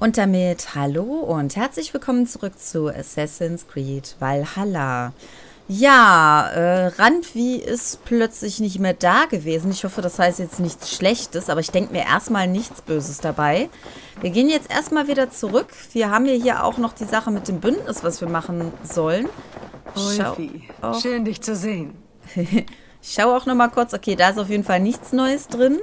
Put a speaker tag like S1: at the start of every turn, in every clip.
S1: Und damit hallo und herzlich willkommen zurück zu Assassin's Creed Valhalla. Ja, Randvi ist plötzlich nicht mehr da gewesen. Ich hoffe, das heißt jetzt nichts Schlechtes, aber ich denke mir erstmal nichts Böses dabei. Wir gehen jetzt erstmal wieder zurück. Wir haben ja hier auch noch die Sache mit dem Bündnis, was wir machen sollen.
S2: Ulfi, schön dich zu sehen.
S1: Ich schaue auch noch mal kurz. Okay, da ist auf jeden Fall nichts Neues drin.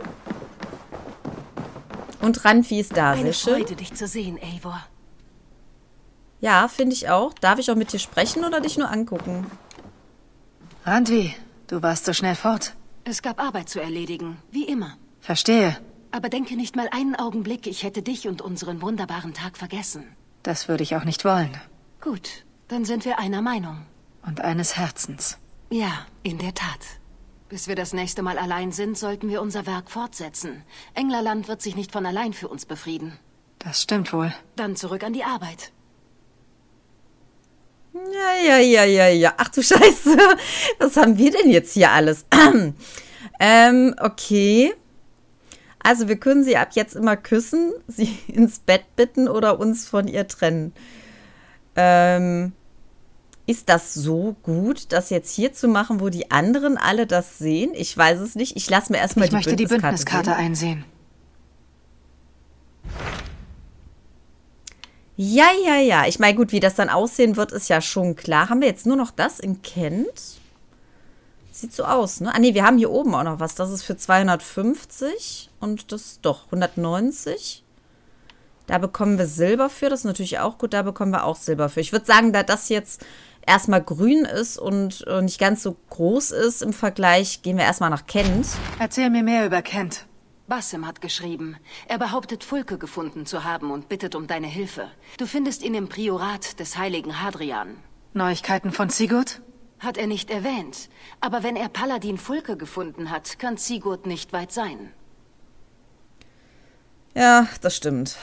S1: Und Randvi ist da.
S2: Eine Freude, dich zu sehen, Eivor.
S1: Ja, finde ich auch. Darf ich auch mit dir sprechen oder dich nur angucken?
S2: Randvi, du warst so schnell fort.
S3: Es gab Arbeit zu erledigen, wie immer.
S2: Verstehe.
S3: Aber denke nicht mal einen Augenblick, ich hätte dich und unseren wunderbaren Tag vergessen.
S2: Das würde ich auch nicht wollen.
S3: Gut, dann sind wir einer Meinung.
S2: Und eines Herzens.
S3: Ja, in der Tat. Bis wir das nächste Mal allein sind, sollten wir unser Werk fortsetzen. Englerland wird sich nicht von allein für uns befrieden.
S2: Das stimmt wohl.
S3: Dann zurück an die Arbeit.
S1: Ja. Ach du Scheiße. Was haben wir denn jetzt hier alles? Okay. Also wir können sie ab jetzt immer küssen, sie ins Bett bitten oder uns von ihr trennen. Ist das so gut, das jetzt hier zu machen, wo die anderen alle das sehen? Ich weiß es nicht. Ich lasse mir erstmal die Bündniskarte
S2: Ich möchte die Bündniskarte einsehen.
S1: Ja. Ich meine, gut, wie das dann aussehen wird, ist ja schon klar. Haben wir jetzt nur noch das in Kent? Sieht so aus, ne? Ah, nee, wir haben hier oben auch noch was. Das ist für 250 und das doch 190. Da bekommen wir Silber für. Das ist natürlich auch gut. Da bekommen wir auch Silber für. Ich würde sagen, da das jetzt erstmal grün ist und nicht ganz so groß ist im Vergleich, gehen wir erstmal nach Kent.
S2: Erzähl mir mehr über Kent.
S3: Basim hat geschrieben. Er behauptet, Fulke gefunden zu haben und bittet um deine Hilfe. Du findest ihn im Priorat des heiligen Hadrian.
S2: Neuigkeiten von Sigurd?
S3: Hat er nicht erwähnt. Aber wenn er Paladin Fulke gefunden hat, kann Sigurd nicht weit sein.
S1: Ja, das stimmt.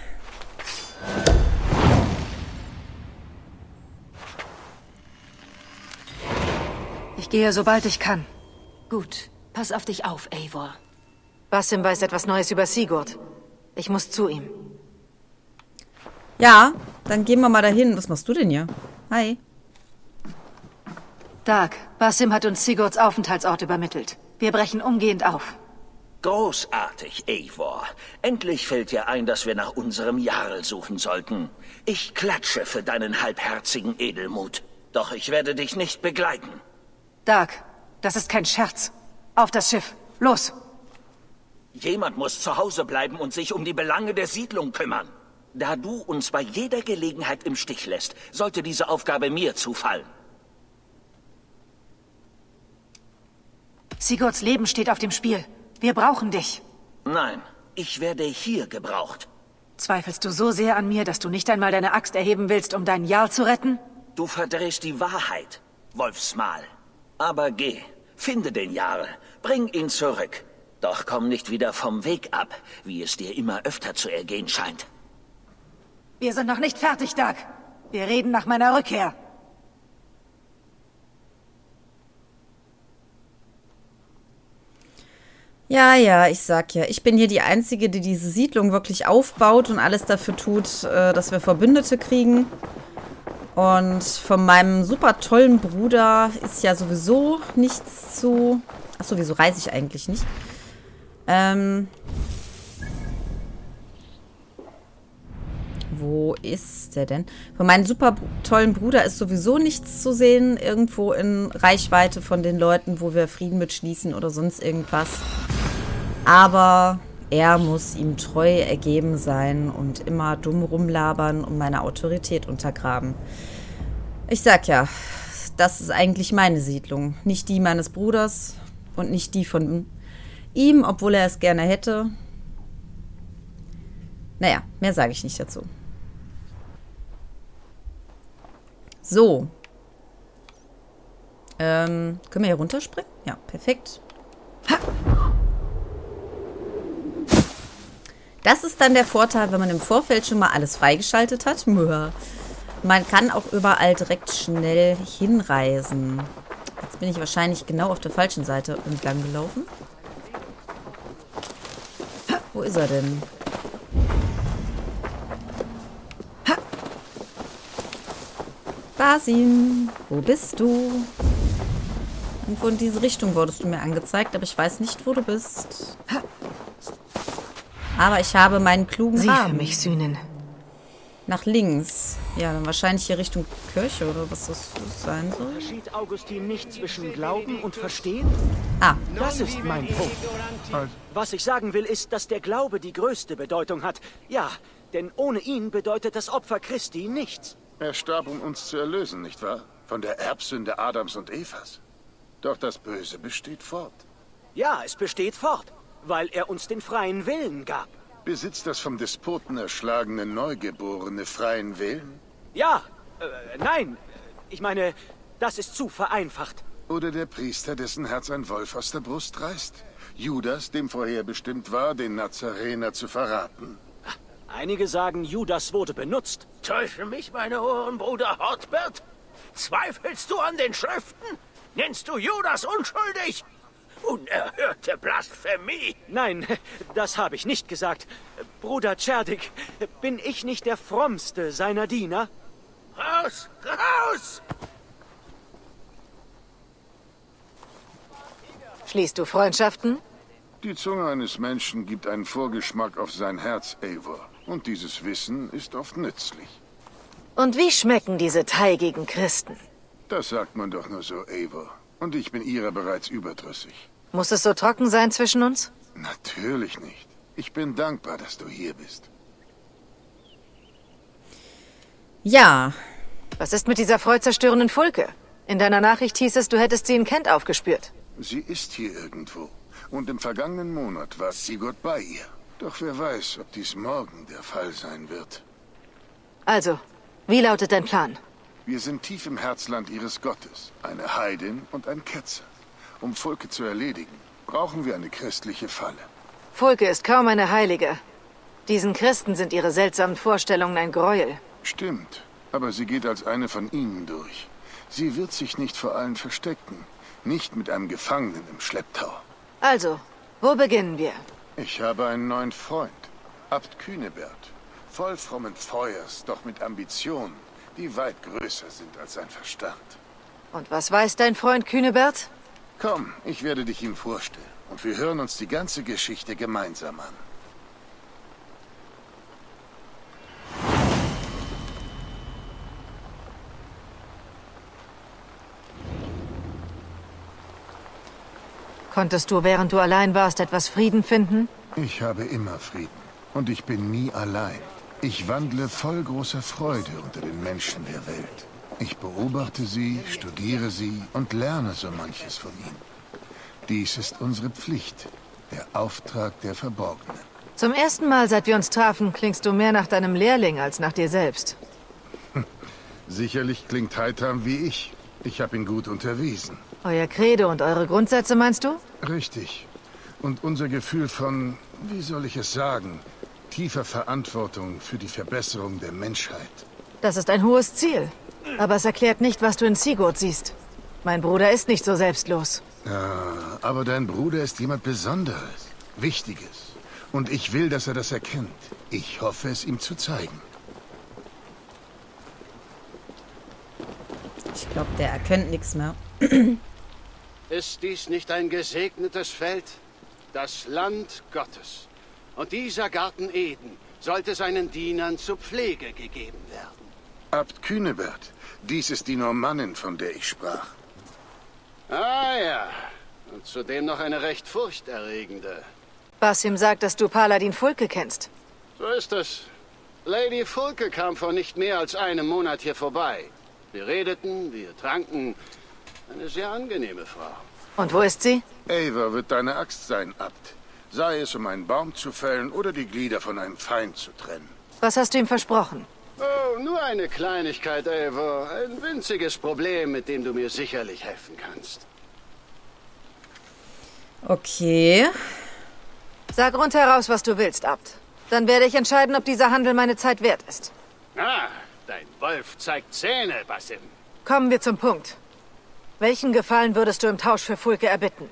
S2: Ich gehe, sobald ich kann.
S3: Gut, pass auf dich auf, Eivor.
S2: Basim weiß etwas Neues über Sigurd. Ich muss zu ihm.
S1: Ja, dann gehen wir mal dahin. Was machst du denn hier? Hi.
S2: Dag, Basim hat uns Sigurds Aufenthaltsort übermittelt. Wir brechen umgehend auf.
S4: Großartig, Eivor. Endlich fällt dir ein, dass wir nach unserem Jarl suchen sollten. Ich klatsche für deinen halbherzigen Edelmut. Doch ich werde dich nicht begleiten.
S2: Dag, das ist kein Scherz. Auf das Schiff. Los!
S4: Jemand muss zu Hause bleiben und sich um die Belange der Siedlung kümmern. Da du uns bei jeder Gelegenheit im Stich lässt, sollte diese Aufgabe mir zufallen.
S2: Sigurds Leben steht auf dem Spiel. Wir brauchen dich.
S4: Nein, ich werde hier gebraucht.
S2: Zweifelst du so sehr an mir, dass du nicht einmal deine Axt erheben willst, um deinen Jarl zu retten?
S4: Du verdrehst die Wahrheit, Wolfsmal. Aber geh, finde den Jarl, bring ihn zurück. Doch komm nicht wieder vom Weg ab, wie es dir immer öfter zu ergehen scheint.
S2: Wir sind noch nicht fertig, Dag. Wir reden nach meiner Rückkehr.
S1: Ja, ich sag ja, ich bin hier die Einzige, die diese Siedlung wirklich aufbaut und alles dafür tut, dass wir Verbündete kriegen. Und von meinem super tollen Bruder ist ja sowieso nichts zu... Achso, wieso reise ich eigentlich nicht? Wo ist der denn? Von meinem super tollen Bruder ist sowieso nichts zu sehen. Irgendwo in Reichweite von den Leuten, wo wir Frieden mitschließen oder sonst irgendwas. Aber er muss ihm treu ergeben sein und immer dumm rumlabern und meine Autorität untergraben. Ich sag ja, das ist eigentlich meine Siedlung. Nicht die meines Bruders und nicht die von ihm, obwohl er es gerne hätte. Naja, mehr sage ich nicht dazu. So. Können wir hier runterspringen? Ja, perfekt. Ha! Das ist dann der Vorteil, wenn man im Vorfeld schon mal alles freigeschaltet hat. Man kann auch überall direkt schnell hinreisen. Jetzt bin ich wahrscheinlich genau auf der falschen Seite entlang gelaufen. Wo ist er denn? Basim, wo bist du? Irgendwo in diese Richtung wurdest du mir angezeigt, aber ich weiß nicht, wo du bist. Aber ich habe meinen klugen
S2: Sieh
S1: Rahmen.
S2: für mich, Sühnen.
S1: Nach links. Ja, dann wahrscheinlich hier Richtung Kirche oder was das sein soll.
S5: Unterschied Augustin nicht zwischen Glauben und Verstehen?
S1: Ah,
S5: Das ist mein Punkt. Was ich sagen will, ist, dass der Glaube die größte Bedeutung hat. Ja, denn ohne ihn bedeutet das Opfer Christi nichts.
S6: Er starb, um uns zu erlösen, nicht wahr? Von der Erbsünde Adams und Evas. Doch das Böse besteht fort.
S5: Ja, es besteht fort, weil er uns den freien Willen gab.
S6: Besitzt das vom Despoten erschlagene Neugeborene freien Willen?
S5: Ja, nein. Ich meine, das ist zu vereinfacht.
S6: Oder der Priester, dessen Herz ein Wolf aus der Brust reißt? Judas, dem vorherbestimmt war, den Nazarener zu verraten.
S5: Einige sagen, Judas wurde benutzt.
S4: Täuschen mich meine Ohren, Bruder Hortbert? Zweifelst du an den Schriften? Nennst du Judas unschuldig? Unerhörte Blasphemie!
S5: Nein, das habe ich nicht gesagt. Bruder Tscherdik, bin ich nicht der frommste seiner Diener?
S4: Raus! Raus!
S2: Schließt du Freundschaften?
S6: Die Zunge eines Menschen gibt einen Vorgeschmack auf sein Herz, Eivor. Und dieses Wissen ist oft nützlich.
S2: Und wie schmecken diese teigigen Christen?
S6: Das sagt man doch nur so, Eivor. Und ich bin ihrer bereits überdrüssig.
S2: Muss es so trocken sein zwischen uns?
S6: Natürlich nicht. Ich bin dankbar, dass du hier bist.
S1: ja.
S2: Was ist mit dieser freudszerstörenden Fulke? In deiner Nachricht hieß es, du hättest sie in Kent aufgespürt.
S6: Sie ist hier irgendwo. Und im vergangenen Monat war Sigurd bei ihr. Doch wer weiß, ob dies morgen der Fall sein wird.
S2: Also, wie lautet dein Plan?
S6: Wir sind tief im Herzland ihres Gottes. Eine Heidin und ein Ketzer. Um Fulke zu erledigen, brauchen wir eine christliche Falle.
S2: Fulke ist kaum eine Heilige. Diesen Christen sind ihre seltsamen Vorstellungen ein Gräuel.
S6: Stimmt, aber sie geht als eine von ihnen durch. Sie wird sich nicht vor allen verstecken. Nicht mit einem Gefangenen im Schlepptau.
S2: Also, wo beginnen wir?
S6: Ich habe einen neuen Freund, Abt Cunebert. Voll frommen Feuers, doch mit Ambitionen, die weit größer sind als sein Verstand.
S2: Und was weiß dein Freund Cunebert?
S6: Komm, ich werde dich ihm vorstellen. Und wir hören uns die ganze Geschichte gemeinsam an.
S2: Konntest du, während du allein warst, etwas Frieden finden?
S6: Ich habe immer Frieden. Und ich bin nie allein. Ich wandle voll großer Freude unter den Menschen der Welt. Ich beobachte sie, studiere sie und lerne so manches von ihnen. Dies ist unsere Pflicht, der Auftrag der Verborgenen.
S2: Zum ersten Mal, seit wir uns trafen, klingst du mehr nach deinem Lehrling als nach dir selbst.
S6: Sicherlich klingt Heitam wie ich. Ich habe ihn gut unterwiesen.
S2: Euer Credo und eure Grundsätze, meinst du?
S6: Richtig. Und unser Gefühl von, wie soll ich es sagen, tiefer Verantwortung für die Verbesserung der Menschheit.
S2: Das ist ein hohes Ziel. Aber es erklärt nicht, was du in Sigurd siehst. Mein Bruder ist nicht so selbstlos.
S6: Ja, aber dein Bruder ist jemand Besonderes, Wichtiges. Und ich will, dass er das erkennt. Ich hoffe, es ihm zu zeigen.
S1: Ich glaube, der erkennt nichts mehr.
S7: Ist dies nicht ein gesegnetes Feld? Das Land Gottes. Und dieser Garten Eden sollte seinen Dienern zur Pflege gegeben werden.
S6: Abt Cunebert, dies ist die Normannin, von der ich sprach.
S7: Ah ja, und zudem noch eine recht furchterregende.
S2: Basim sagt, dass du Paladin Fulke kennst.
S7: So ist es. Lady Fulke kam vor nicht mehr als einem Monat hier vorbei. Wir redeten, wir tranken. Eine sehr angenehme Frau.
S2: Und wo ist sie?
S6: Eivor wird deine Axt sein, Abt. Sei es, um einen Baum zu fällen oder die Glieder von einem Feind zu trennen.
S2: Was hast du ihm versprochen?
S7: Oh, nur eine Kleinigkeit, Eivor. Ein winziges Problem, mit dem du mir sicherlich helfen kannst.
S1: Okay.
S2: Sag rundheraus, was du willst, Abt. Dann werde ich entscheiden, ob dieser Handel meine Zeit wert ist.
S7: Ah, dein Wolf zeigt Zähne, Basim.
S2: Kommen wir zum Punkt. Welchen Gefallen würdest du im Tausch für Fulke erbitten?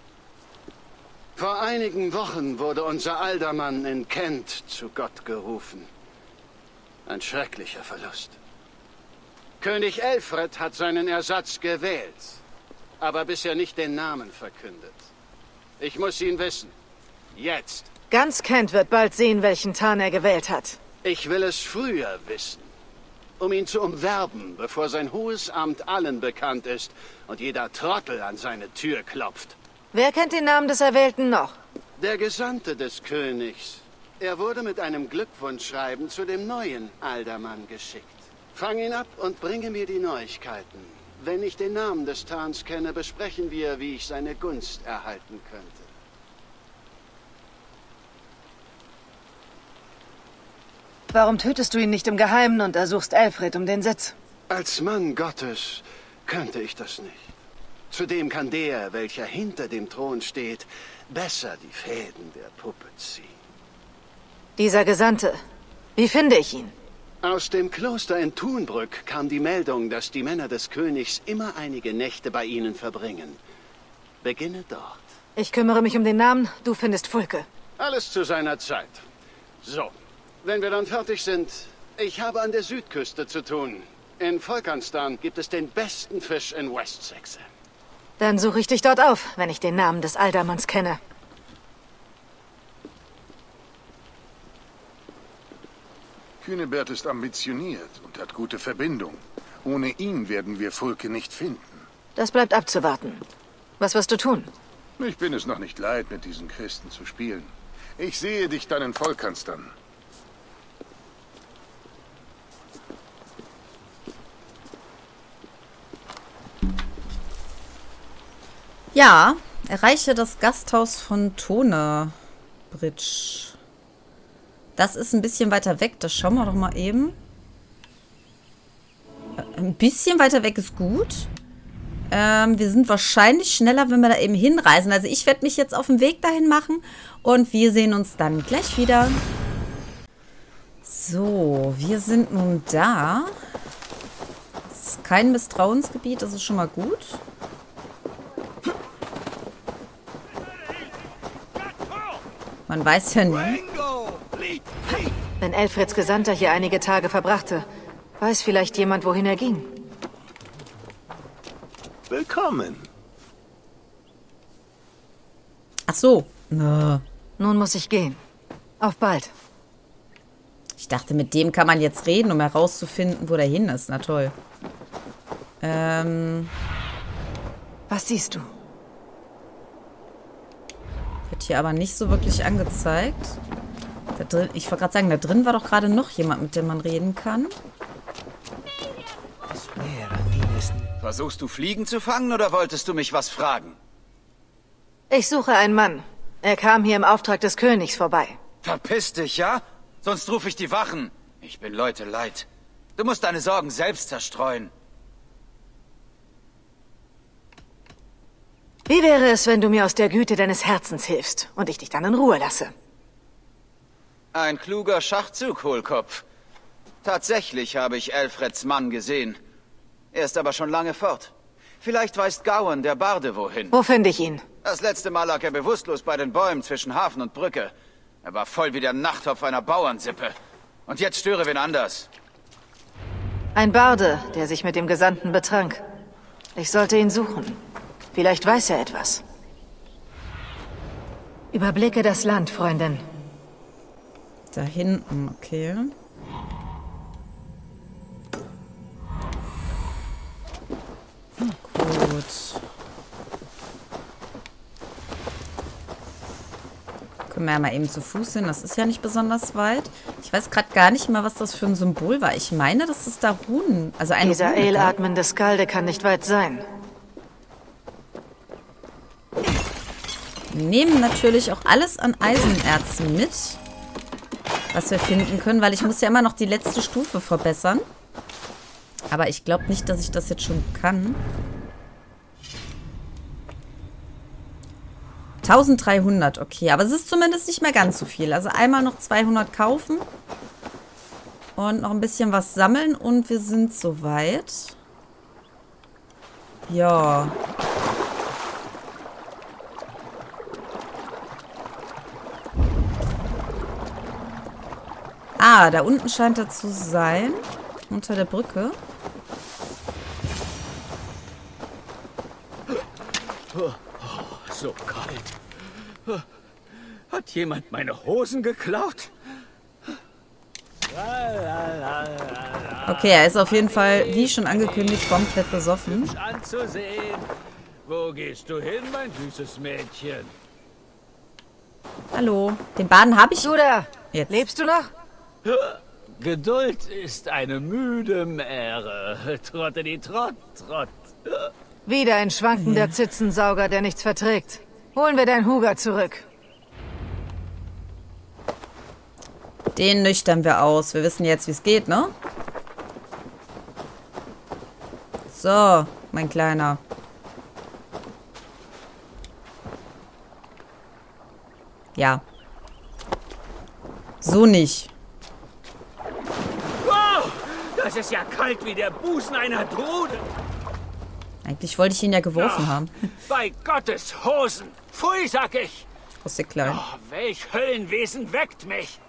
S7: Vor einigen Wochen wurde unser Aldermann in Kent zu Gott gerufen. Ein schrecklicher Verlust. König Elfred hat seinen Ersatz gewählt, aber bisher nicht den Namen verkündet. Ich muss ihn wissen. Jetzt.
S2: Ganz Kent wird bald sehen, welchen Tarn er gewählt hat.
S7: Ich will es früher wissen, um ihn zu umwerben, bevor sein hohes Amt allen bekannt ist und jeder Trottel an seine Tür klopft.
S2: Wer kennt den Namen des Erwählten noch?
S7: Der Gesandte des Königs. Er wurde mit einem Glückwunschschreiben zu dem neuen Aldermann geschickt. Fang ihn ab und bringe mir die Neuigkeiten. Wenn ich den Namen des Tarns kenne, besprechen wir, wie ich seine Gunst erhalten könnte.
S2: Warum tötest du ihn nicht im Geheimen und ersuchst Elfred um den Sitz?
S7: Als Mann Gottes könnte ich das nicht. Zudem kann der, welcher hinter dem Thron steht, besser die Fäden der Puppe ziehen.
S2: Dieser Gesandte. Wie finde ich ihn?
S7: Aus dem Kloster in Thunbrück kam die Meldung, dass die Männer des Königs immer einige Nächte bei ihnen verbringen. Beginne dort.
S2: Ich kümmere mich um den Namen, du findest Fulke.
S7: Alles zu seiner Zeit. So, wenn wir dann fertig sind, ich habe an der Südküste zu tun. In Volkanstan gibt es den besten Fisch in Wessex.
S2: Dann suche ich dich dort auf, wenn ich den Namen des Aldermanns kenne.
S6: Cunebert ist ambitioniert und hat gute Verbindungen. Ohne ihn werden wir Fulke nicht finden.
S2: Das bleibt abzuwarten. Was wirst du tun?
S6: Ich bin es noch nicht leid, mit diesen Christen zu spielen. Ich sehe dich dann in Volkanstan.
S1: Ja, erreiche das Gasthaus von Tonebridge. Das ist ein bisschen weiter weg. Das schauen wir doch mal eben. Ein bisschen weiter weg ist gut. Wir sind wahrscheinlich schneller, wenn wir da eben hinreisen. Also ich werde mich jetzt auf den Weg dahin machen. Und wir sehen uns dann gleich wieder. So, wir sind nun da. Es ist kein Misstrauensgebiet. Das ist schon mal gut. Man weiß ja nie.
S2: Wenn Elfreds Gesandter hier einige Tage verbrachte, weiß vielleicht jemand, wohin er ging.
S4: Willkommen.
S1: Ach so. Nun
S2: muss ich gehen. Auf bald.
S1: Ich dachte, mit dem kann man jetzt reden, um herauszufinden, wo der hin ist. Na toll.
S2: Was siehst du?
S1: Wird hier aber nicht so wirklich angezeigt. Da drin, ich wollte gerade sagen, da drin war doch gerade noch jemand, mit dem man reden kann.
S8: Versuchst du Fliegen zu fangen oder wolltest du mich was fragen?
S2: Ich suche einen Mann. Er kam hier im Auftrag des Königs vorbei.
S8: Verpiss dich, ja? Sonst rufe ich die Wachen. Ich bin Leute leid. Du musst deine Sorgen selbst zerstreuen.
S2: Wie wäre es, wenn du mir aus der Güte deines Herzens hilfst und ich dich dann in Ruhe lasse?
S8: Ein kluger Schachzug, Hohlkopf. Tatsächlich habe ich Elfreds Mann gesehen. Er ist aber schon lange fort. Vielleicht weiß Gawain, der Barde, wohin.
S2: Wo finde ich ihn?
S8: Das letzte Mal lag er bewusstlos bei den Bäumen zwischen Hafen und Brücke. Er war voll wie der Nachttopf einer Bauernsippe. Und jetzt störe wen anders.
S2: Ein Barde, der sich mit dem Gesandten betrank. Ich sollte ihn suchen. Vielleicht weiß er etwas. Überblicke das Land, Freundin.
S1: Da hinten, okay. Gut. Können wir ja mal eben zu Fuß hin. Das ist ja nicht besonders weit. Ich weiß gerade gar nicht mal, was das für ein Symbol war. Ich meine, dass es da Runen... Also eine
S2: Dieser
S1: Rune gab.
S2: atmende Skalde kann nicht weit sein.
S1: Wir nehmen natürlich auch alles an Eisenerzen mit, was wir finden können, weil ich muss ja immer noch die letzte Stufe verbessern. Aber ich glaube nicht, dass ich das jetzt schon kann. 1300, okay. Aber es ist zumindest nicht mehr ganz so viel. Also einmal noch 200 kaufen. Und noch ein bisschen was sammeln. Und wir sind soweit. Ja. Ah, da unten scheint er zu sein. Unter der Brücke.
S5: So kalt. Hat jemand meine Hosen geklaut?
S1: Okay, er ist auf jeden Fall, wie schon angekündigt, komplett besoffen.
S5: Anzusehen. Wo gehst du hin, mein süßes Mädchen?
S1: Hallo. Den Baden habe ich
S2: Du da!
S1: jetzt.
S2: Lebst du noch?
S5: Geduld ist eine müde Mähre. Trotte die Trott, Trott.
S2: Wieder ein schwankender Zitzensauger, der nichts verträgt. Holen wir dein Huger zurück.
S1: Den nüchtern wir aus. Wir wissen jetzt, wie es geht, ne? So, mein Kleiner. Ja. So nicht.
S5: Wow, das ist ja kalt wie der Busen einer Drude.
S1: Eigentlich wollte ich ihn ja geworfen haben.
S5: Bei Gottes Hosen. Pfui, sag ich.
S1: Kostet klein.
S5: Oh, welch Höllenwesen weckt mich.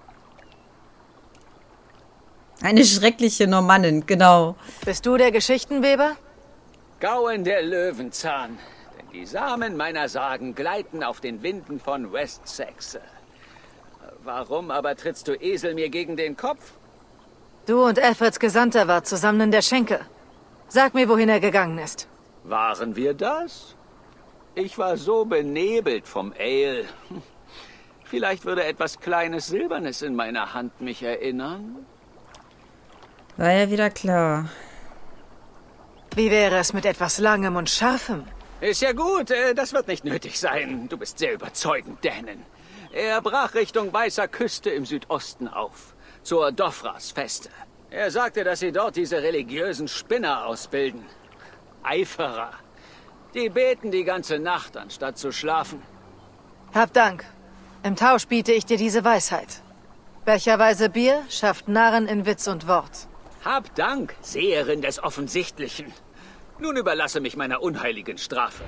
S1: Eine schreckliche Normannin, genau.
S2: Bist du der Geschichtenweber?
S9: Gauen der Löwenzahn. Denn die Samen meiner Sagen gleiten auf den Winden von Wessex. Warum aber trittst du, Esel, mir gegen den Kopf?
S2: Du und Alfreds Gesandter wart zusammen in der Schenke. Sag mir, wohin er gegangen ist.
S9: Waren wir das? Ich war so benebelt vom Ale. Vielleicht würde etwas Kleines Silbernes in meiner Hand mich erinnern.
S1: War ja wieder klar.
S2: Wie wäre es mit etwas Langem und Scharfem?
S9: Ist ja gut, das wird nicht nötig sein. Du bist sehr überzeugend, Dänen. Er brach Richtung Weißer Küste im Südosten auf, zur Dofras-Feste. Er sagte, dass sie dort diese religiösen Spinner ausbilden. Eiferer. Die beten die ganze Nacht, anstatt zu schlafen.
S2: Hab Dank. Im Tausch biete ich dir diese Weisheit. Becherweise Bier schafft Narren in Witz und Wort.
S9: Hab Dank, Seherin des Offensichtlichen. Nun überlasse mich meiner unheiligen Strafe.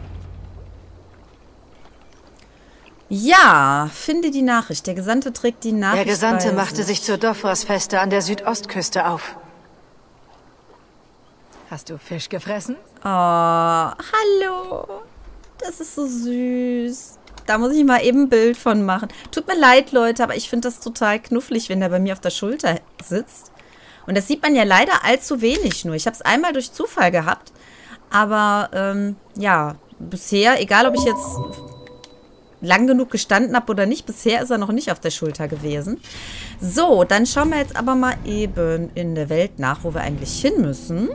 S1: Ja, finde die Nachricht. Der Gesandte trägt die Nachricht.
S2: Der Gesandte
S1: bei
S2: machte sich zur Dofras-Feste an der Südostküste auf. Hast du Fisch gefressen?
S1: Oh, hallo. Das ist so süß. Da muss ich mal eben ein Bild von machen. Tut mir leid, Leute, aber ich finde das total knufflig, wenn der bei mir auf der Schulter sitzt. Und das sieht man ja leider allzu wenig nur. Ich habe es einmal durch Zufall gehabt. Aber, ja, bisher, egal ob ich jetzt lang genug gestanden habe oder nicht, bisher ist er noch nicht auf der Schulter gewesen. So, dann schauen wir jetzt aber mal eben in der Welt nach, wo wir eigentlich hin müssen.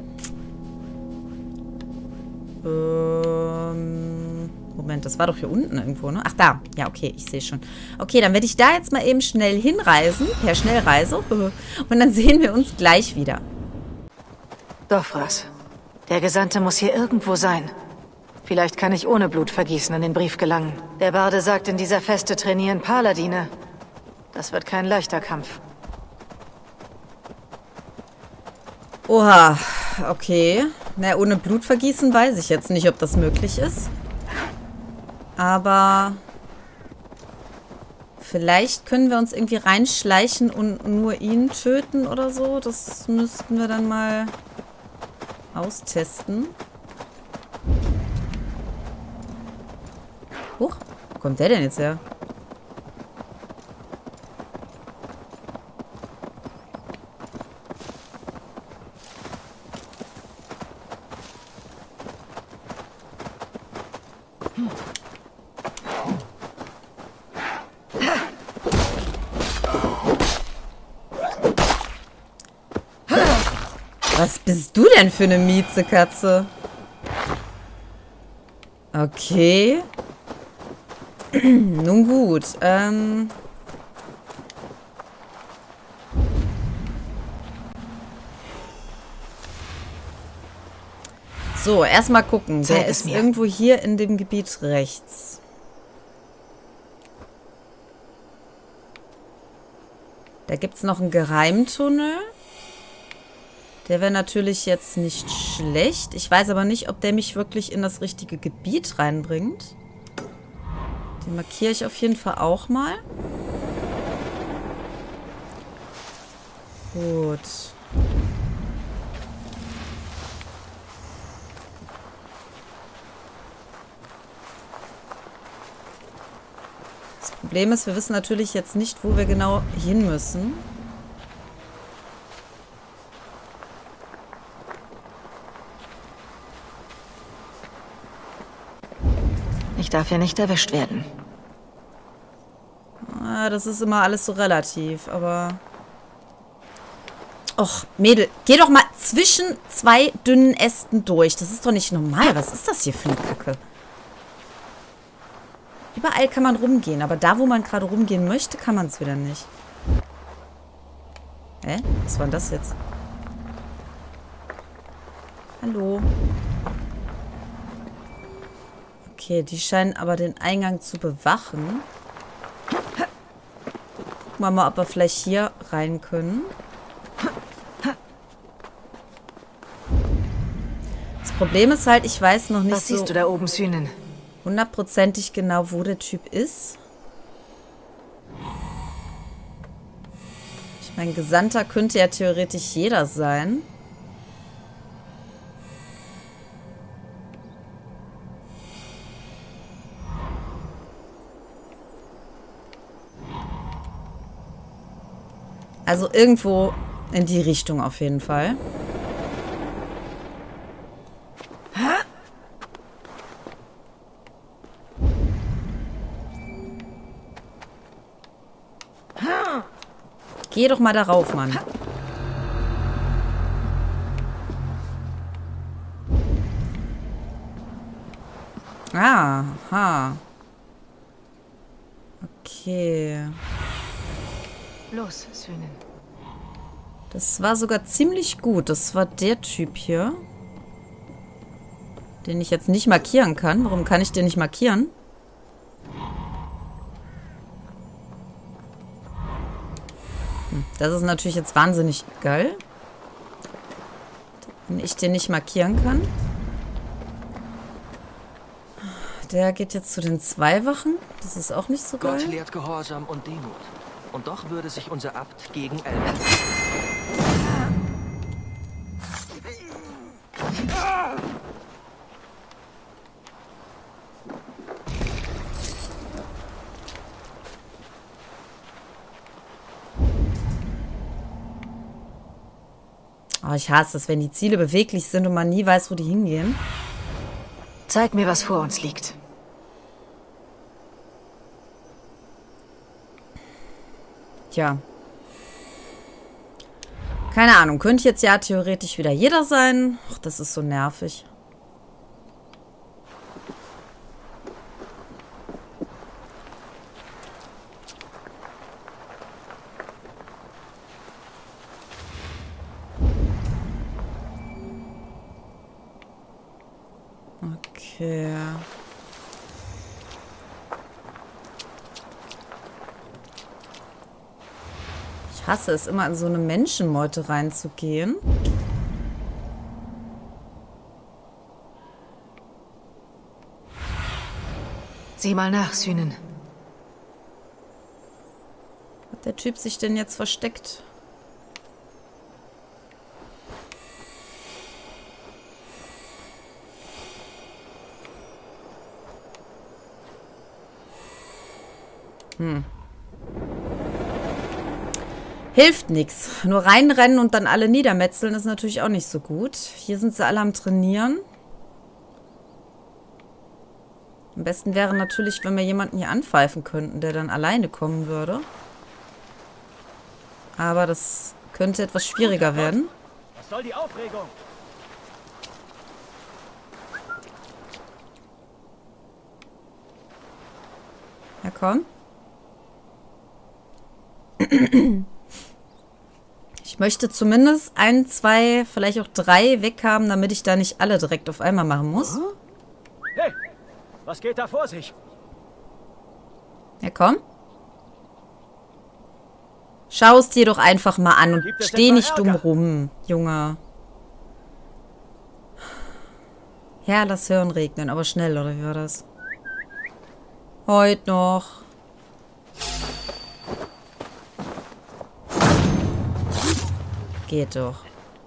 S1: Moment, das war doch hier unten irgendwo, ne? Ach, da. Ja, okay, ich sehe schon. Okay, dann werde ich da jetzt mal eben schnell hinreisen, per Schnellreise. Und dann sehen wir uns gleich wieder.
S2: Dofras. Der Gesandte muss hier irgendwo sein. Vielleicht kann ich ohne Blutvergießen an den Brief gelangen. Der Barde sagt, in dieser Feste trainieren Paladine. Das wird kein leichter Kampf.
S1: Oha, okay. Na, ohne Blutvergießen weiß ich jetzt nicht, ob das möglich ist. Aber vielleicht können wir uns irgendwie reinschleichen und nur ihn töten oder so. Das müssten wir dann mal austesten. Huch, wo kommt der denn jetzt her? Was bist du denn für eine Miezekatze? Okay. Nun gut. So, erstmal gucken. Der ist irgendwo hier in dem Gebiet rechts. Da gibt es noch einen Geheimtunnel. Der wäre natürlich jetzt nicht schlecht. Ich weiß aber nicht, ob der mich wirklich in das richtige Gebiet reinbringt. Den markiere ich auf jeden Fall auch mal. Gut. Problem ist, wir wissen natürlich jetzt nicht, wo wir genau hin müssen.
S2: Ich darf hier nicht erwischt werden.
S1: Ah, das ist immer alles so relativ, aber... Och, Mädel, geh doch mal zwischen zwei dünnen Ästen durch. Das ist doch nicht normal. Was ist das hier für eine Kacke? Überall kann man rumgehen, aber da, wo man gerade rumgehen möchte, kann man es wieder nicht. Hä? Was war denn das jetzt? Hallo? Okay, die scheinen aber den Eingang zu bewachen. Gucken wir mal, ob wir vielleicht hier rein können. Das Problem ist halt, ich weiß noch nicht
S2: Was siehst du da oben, Sühnen?
S1: hundertprozentig genau, wo der Typ ist. Ich meine, Gesandter könnte ja theoretisch jeder sein. Also irgendwo in die Richtung auf jeden Fall. Geh doch mal darauf, Mann. Aha. Okay.
S2: Los, Sühnen.
S1: Das war sogar ziemlich gut. Das war der Typ hier. Den ich jetzt nicht markieren kann. Warum kann ich den nicht markieren? Das ist natürlich jetzt wahnsinnig geil. Wenn ich den nicht markieren kann. Der geht jetzt zu den 2 Wachen. Das ist auch nicht so geil.
S10: Gott lehrt Gehorsam und Demut. Und doch würde sich unser Abt gegen Elben.
S1: Oh, ich hasse es, wenn die Ziele beweglich sind und man nie weiß, wo die hingehen.
S2: Zeig mir, was vor uns liegt.
S1: Tja. Keine Ahnung. Könnte jetzt ja theoretisch wieder jeder sein. Ach, das ist so nervig. Okay. Ich hasse es, immer in so eine Menschenmeute reinzugehen.
S2: Sieh mal nach, Sühnen.
S1: Hat der Typ sich denn jetzt versteckt? Hilft nichts. Nur reinrennen und dann alle niedermetzeln ist natürlich auch nicht so gut. Hier sind sie alle am Trainieren. Am besten wäre natürlich, wenn wir jemanden hier anpfeifen könnten, der dann alleine kommen würde. Aber das könnte etwas schwieriger werden.
S5: Was soll die Aufregung?
S1: Ja, komm. Ich möchte zumindest 1, 2, vielleicht auch 3 weghaben, damit ich da nicht alle direkt auf einmal machen muss.
S5: Hey, was geht da vor sich?
S1: Ja, komm. Schau es dir doch einfach mal an und steh nicht dumm rum, Junge. Ja, lass Hirn regnen, aber schnell, oder wie war das? Heute noch. Geht doch.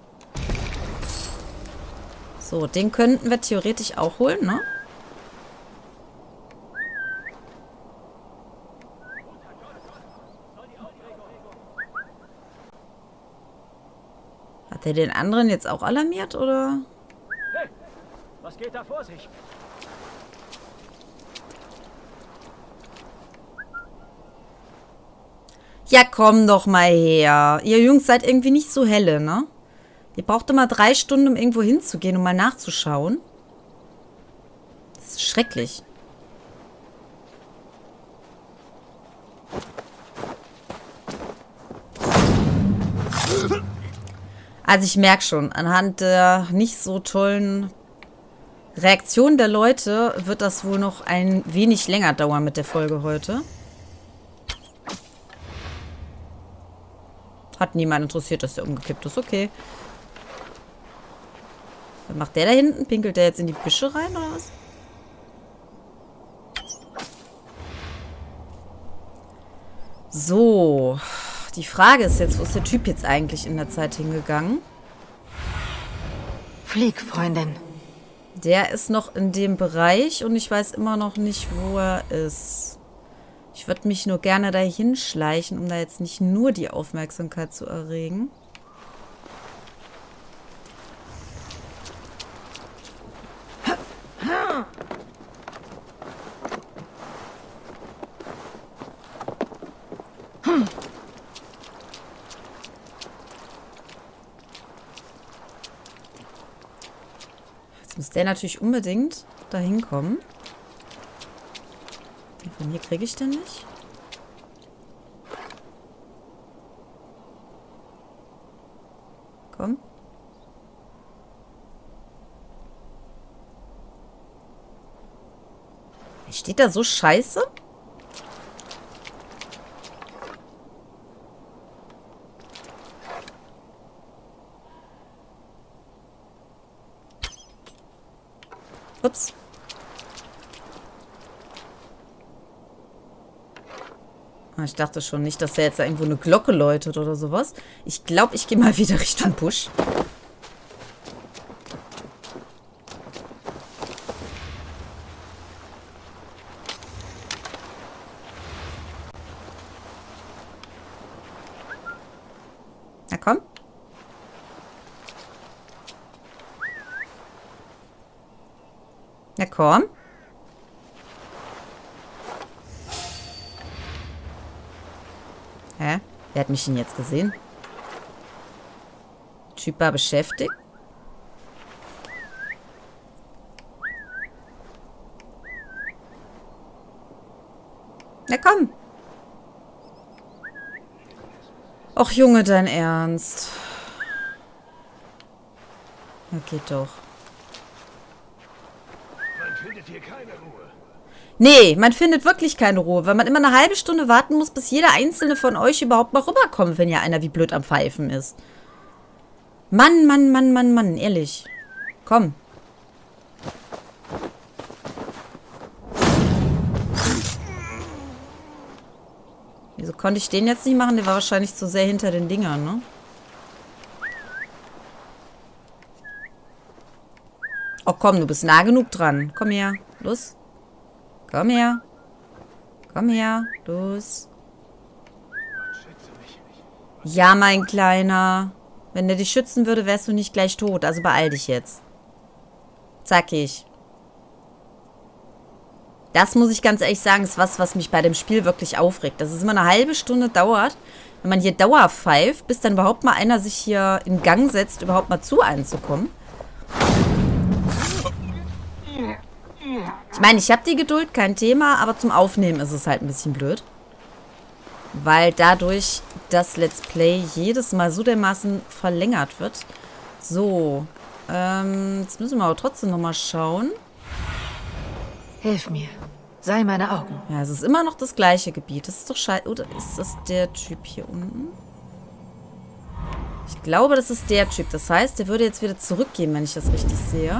S1: So, den könnten wir theoretisch auch holen, ne? Hat der den anderen jetzt auch alarmiert, oder?
S5: Hey, was geht da vor sich?
S1: Ja, komm doch mal her. Ihr Jungs seid irgendwie nicht so helle, ne? Ihr braucht immer 3 Stunden, um irgendwo hinzugehen, um mal nachzuschauen. Das ist schrecklich. Also ich merke schon, anhand der nicht so tollen Reaktion der Leute wird das wohl noch ein wenig länger dauern mit der Folge heute. Hat niemand interessiert, dass der umgekippt ist. Okay. Was macht der da hinten? Pinkelt der jetzt in die Büsche rein oder was? So. Die Frage ist jetzt, wo ist der Typ jetzt eigentlich in der Zeit hingegangen?
S2: Flieg, Freundin.
S1: Der ist noch in dem Bereich und ich weiß immer noch nicht, wo er ist. Ich würde mich nur gerne dahin schleichen, um da jetzt nicht nur die Aufmerksamkeit zu erregen. Jetzt muss der natürlich unbedingt dahin kommen. Von hier kriege ich den nicht. Komm. Steht da so scheiße? Ups. Ich dachte schon nicht, dass der jetzt da irgendwo eine Glocke läutet oder sowas. Ich glaube, ich gehe mal wieder Richtung Busch. Na komm. Na komm. Hä? Wer hat mich denn jetzt gesehen? Der Typ war beschäftigt. Na komm. Och Junge, dein Ernst. Na geht doch.
S11: Man findet hier keine Ruhe.
S1: Nee, man findet wirklich keine Ruhe, weil man immer eine halbe Stunde warten muss, bis jeder einzelne von euch überhaupt mal rüberkommt, wenn ja einer wie blöd am Pfeifen ist. Mann, Mann, Mann, Mann, Mann, ehrlich. Komm. Wieso konnte ich den jetzt nicht machen? Der war wahrscheinlich zu sehr hinter den Dingern, ne? Oh komm, du bist nah genug dran. Komm her. Los. Komm her. Komm her. Los. Ja, mein Kleiner. Wenn der dich schützen würde, wärst du nicht gleich tot. Also beeil dich jetzt. Zackig. Das muss ich ganz ehrlich sagen, ist was mich bei dem Spiel wirklich aufregt. Dass es immer eine halbe Stunde dauert, wenn man hier dauerpfeift, bis dann überhaupt mal einer sich hier in Gang setzt, überhaupt mal zu einzukommen. Ich meine, ich habe die Geduld, kein Thema, aber zum Aufnehmen ist es halt ein bisschen blöd. Weil dadurch das Let's Play jedes Mal so dermaßen verlängert wird. So, jetzt müssen wir aber trotzdem nochmal schauen.
S2: Hilf mir. Sei meine Augen.
S1: Ja, es ist immer noch das gleiche Gebiet. Das ist doch scheiße. Oder ist das der Typ hier unten? Ich glaube, das ist der Typ. Das heißt, der würde jetzt wieder zurückgehen, wenn ich das richtig sehe.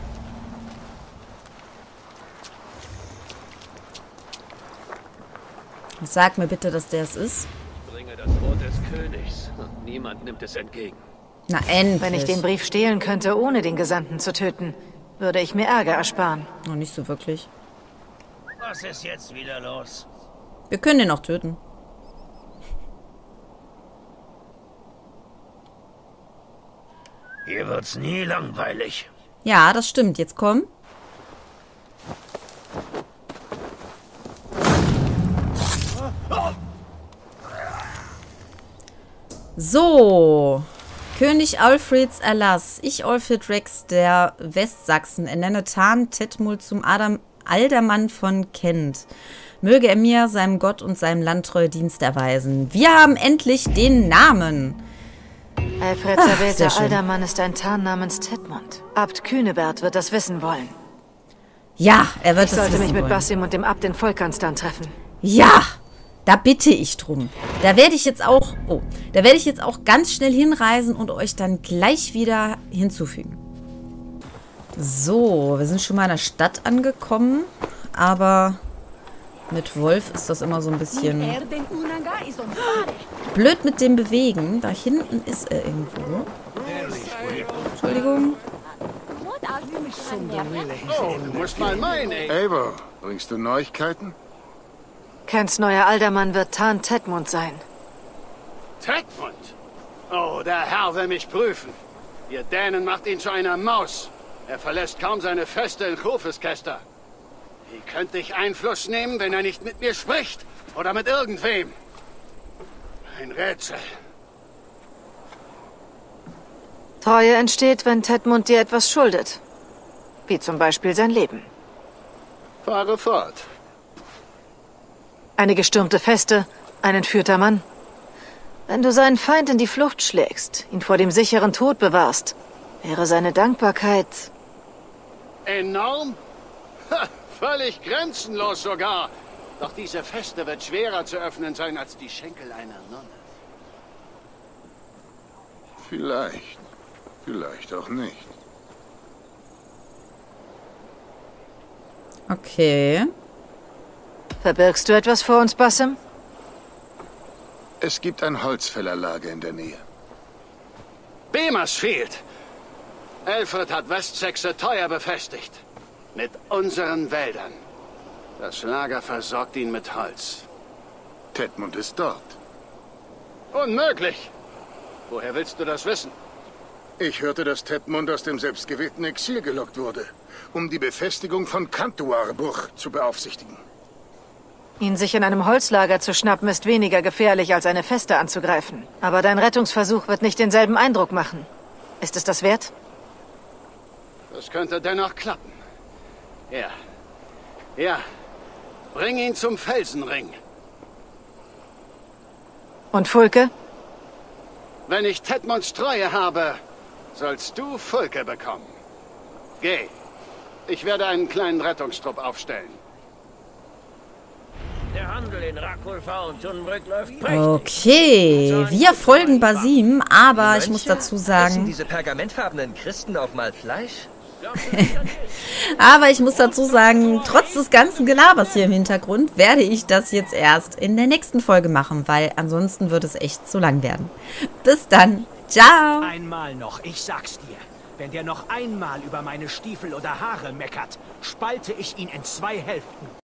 S1: Sag mir bitte, dass der es ist.
S11: Bringe das Wort des Königs und niemand nimmt es entgegen.
S1: Na, endlich.
S2: Wenn ich den Brief stehlen könnte, ohne den Gesandten zu töten, würde ich mir Ärger ersparen.
S1: Noch nicht so wirklich.
S11: Was ist jetzt wieder los?
S1: Wir können den auch töten.
S11: Hier wird's nie langweilig.
S1: Ja, das stimmt. Jetzt komm. So. König Alfreds Erlass. Ich, Alfred Rex der Westsachsen, ernenne Tarn Tedmund zum Aldermann von Kent. Möge er mir, seinem Gott und seinem Land treue Dienst erweisen. Wir haben endlich den Namen.
S2: Alfreds erwählter Aldermann ist ein Tarn namens Tedmund. Abt Kühnebert wird das wissen wollen.
S1: Ja, er wird
S2: es wissen wollen. Ich sollte mich mit Basim und dem Abt in Volkanstan treffen.
S1: Ja, da bitte ich drum. Da werde ich jetzt auch, ganz schnell hinreisen und euch dann gleich wieder hinzufügen. So, wir sind schon mal in der Stadt angekommen, aber mit Wolf ist das immer so ein bisschen blöd mit dem Bewegen. Da hinten ist er irgendwo. Entschuldigung.
S7: Oh, du musst mal meinen.
S6: Eivor, bringst du Neuigkeiten?
S2: Kents neuer Aldermann wird Tarn Tedmund sein.
S7: Tedmund? Oh, der Herr will mich prüfen. Ihr Dänen macht ihn zu einer Maus. Er verlässt kaum seine Feste in Hofeskester. Wie könnte ich Einfluss nehmen, wenn er nicht mit mir spricht? Oder mit irgendwem? Ein Rätsel.
S2: Treue entsteht, wenn Tedmund dir etwas schuldet. Wie zum Beispiel sein Leben.
S7: Fahre fort.
S2: Eine gestürmte Feste, ein entführter Mann. Wenn du seinen Feind in die Flucht schlägst, ihn vor dem sicheren Tod bewahrst, wäre seine Dankbarkeit...
S7: Enorm? Ha, völlig grenzenlos sogar. Doch diese Feste wird schwerer zu öffnen sein als die Schenkel einer Nonne.
S6: Vielleicht. Vielleicht auch nicht.
S1: Okay.
S2: Verbirgst du etwas vor uns, Basim?
S6: Es gibt ein Holzfällerlager in der Nähe.
S7: Bemersfield! Alfred hat Westsexe teuer befestigt. Mit unseren Wäldern. Das Lager versorgt ihn mit Holz.
S6: Tedmund ist dort.
S7: Unmöglich! Woher willst du das wissen?
S6: Ich hörte, dass Tedmund aus dem selbstgewählten Exil gelockt wurde, um die Befestigung von Kantuarbuch zu beaufsichtigen.
S2: Ihn sich in einem Holzlager zu schnappen, ist weniger gefährlich, als eine Feste anzugreifen. Aber dein Rettungsversuch wird nicht denselben Eindruck machen. Ist es das wert?
S7: Das könnte dennoch klappen. Ja. Ja. Bring ihn zum Felsenring.
S2: Und Fulke?
S7: Wenn ich Tedmunds Treue habe, sollst du Fulke bekommen. Geh. Ich werde einen kleinen Rettungstrupp aufstellen.
S11: Der Handel in Rakulfa und Tunbrück läuft prächtig.
S1: Okay, wir folgen Basim, aber ich muss dazu sagen...
S10: Essen diese pergamentfarbenen Christen auch mal Fleisch?
S1: Aber ich muss dazu sagen, trotz des ganzen Gelabers hier im Hintergrund, werde ich das jetzt erst in der nächsten Folge machen, weil ansonsten wird es echt zu lang werden. Bis dann. Ciao.
S5: Einmal noch, ich sag's dir. Wenn der noch einmal über meine Stiefel oder Haare meckert, spalte ich ihn in 2 Hälften.